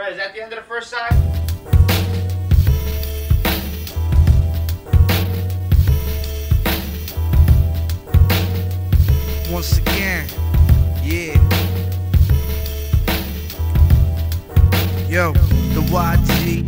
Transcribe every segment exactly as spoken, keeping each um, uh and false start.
Fred, is that the end of the first side? Once again, yeah. Yo, the Y G.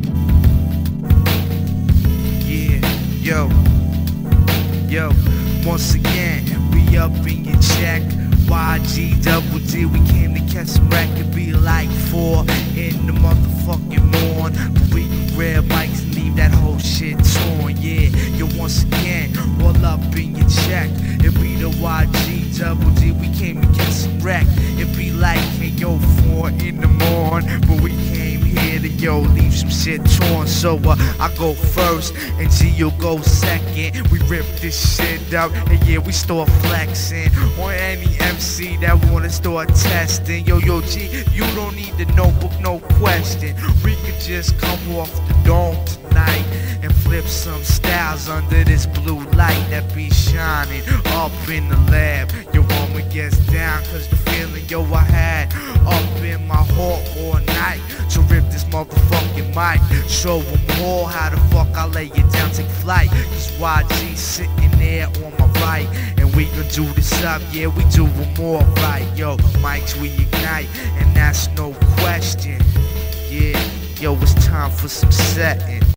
Yeah, yo. Yo, once again, we up in your check. Y G double D, we came to catch some wreck. It be like four in the motherfucking morn. But we can grab mics and leave that whole shit torn. Yeah, yo, once again, all up in your check. It be the Y G double D, we came to catch some wreck. It be like, hey, yo, four in the morn. But we came here to, yo, leave some shit torn. So uh, I go first and G, you'll go second. We rip this shit up and yeah, we start flexing on any M C that wanna start testing. Yo, yo, G, you don't need the notebook, no question. We could just come off the dome tonight and flip some styles under this blue light that be shining up in the lab. Your woman gets down cause the feeling, yo, I had up in my heart all night. So rip this motherfucking mic, show them all how the fuck I lay it down, take flight. Cause Y G sitting there on my right, and we gon' do this up, yeah, we do them all right. Yo, mics we ignite, and that's no question. Yeah, yo, it's time for some setting.